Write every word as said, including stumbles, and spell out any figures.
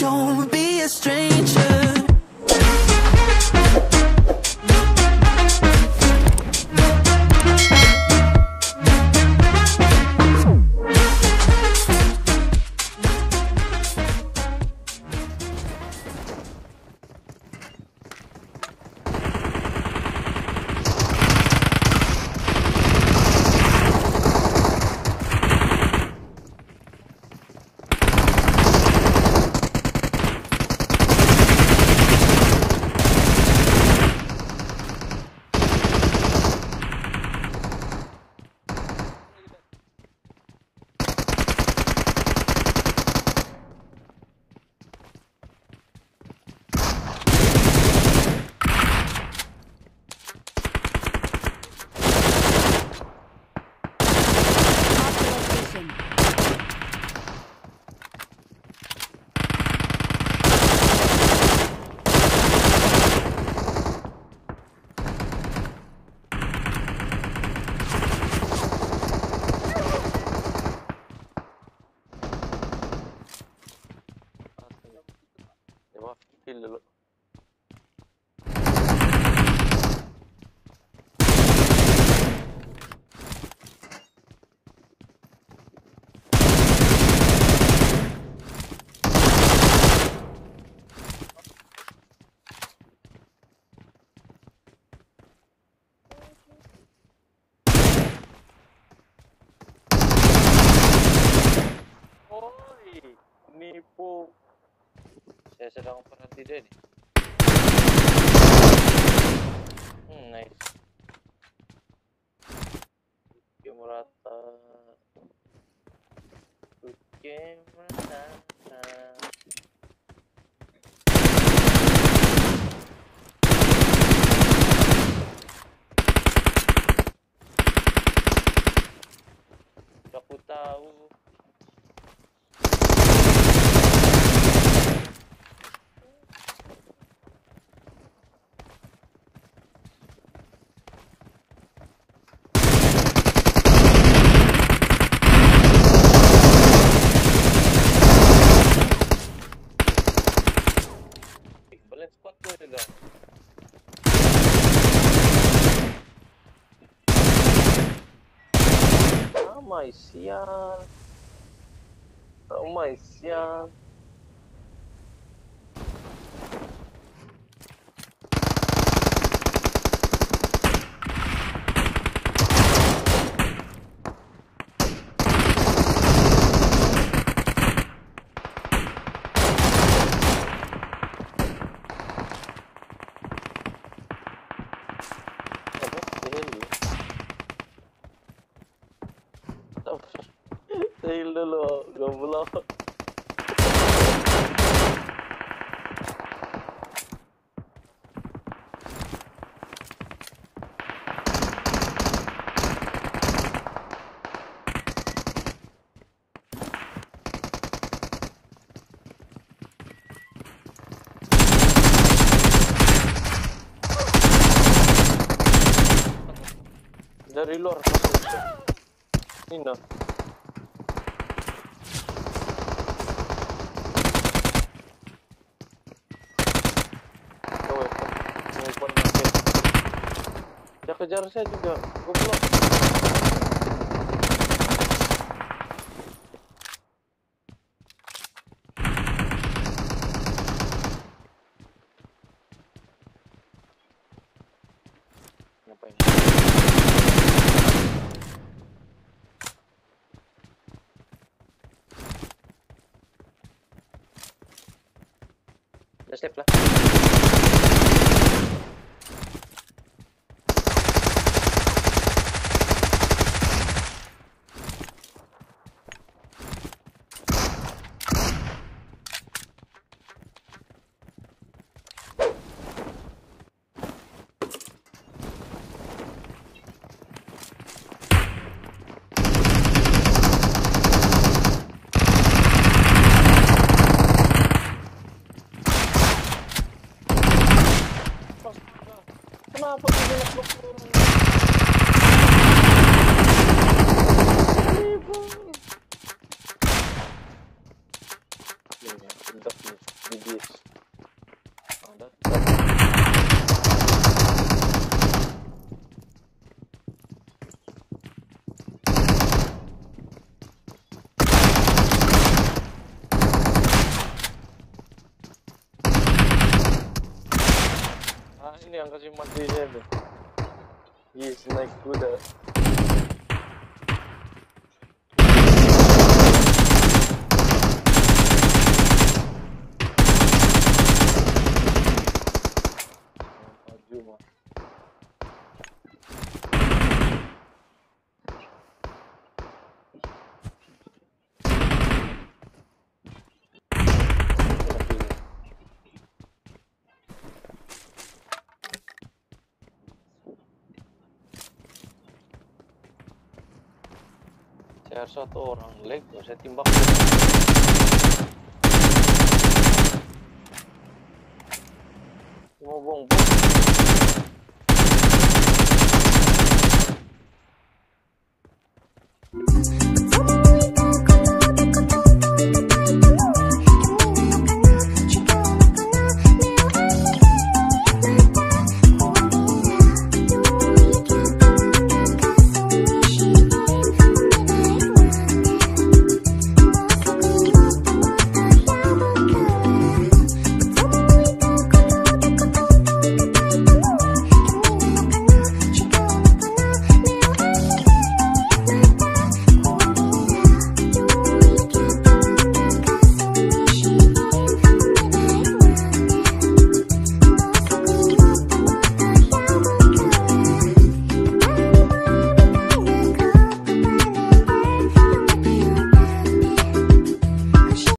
don't be a stranger. Kill dulu. Oi, nipu. Saya sedang perhati dia ni. Hmm, nice. Game rata. Game rata. Aku tahu. Ramai sial. Ramai sial. Tail dulu, goblok. Dari luar ini nah. Dia kejar saya juga, goblok. Ngapain? Udah step lah. Kenapa kau gelap blok orang? Ibu. Ya, bentar, bentar. ini yang kasih mati saya tuh. Yes, naik kuda. Maju mah. Saya harus satu orang leg, saya timbang. Mau bong bong.